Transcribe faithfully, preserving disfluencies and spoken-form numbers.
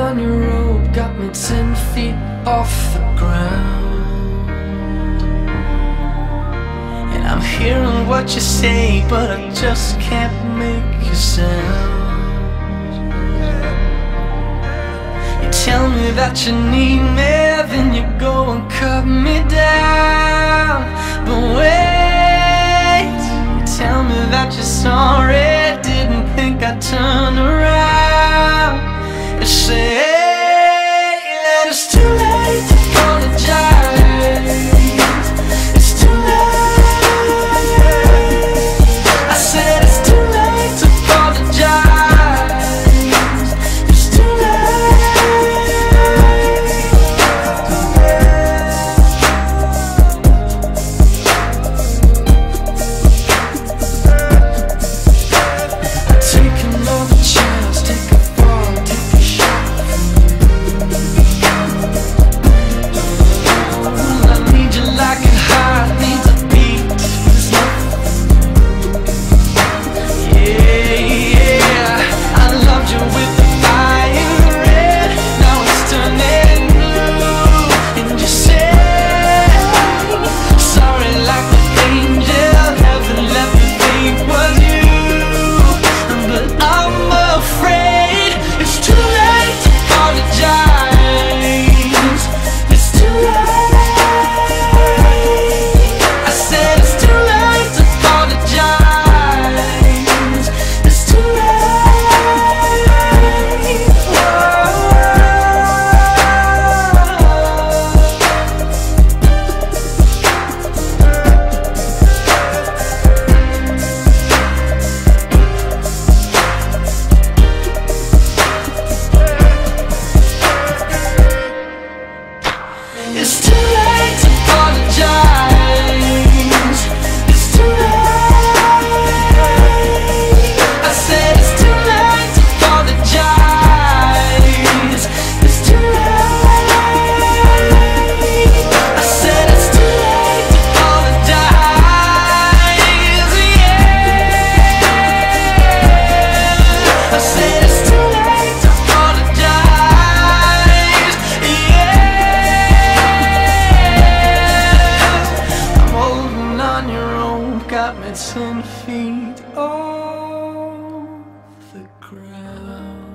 on your rope, got me ten feet off the ground. And I'm hearing what you say, but I just can't make you sound. You tell me that you need me, then you go and cut me down. But wait, you tell me that you're sorry, didn't think I'd turn around. You say that it's too late to apologize. It's too late. I said it's too late to apologize. It's too take another chance, take a fall, take a shot from you. I need you like a heart needs a beat. There's nothing. Yeah, yeah. I loved you with the fire red. Now it's turning blue. And you say sorry like the angel. Heaven let me think was you. But I'm afraid it's too late to apologize. It's too late. I said it's too late to apologize. It's too late. It's too late to apologize. It's too late. I said it's too late to apologize. It's too late. I said it's too late to apologize. Yeah. I said it's too late to apologize. Yeah. I'm holding on your rope, got me ten feet off the ground.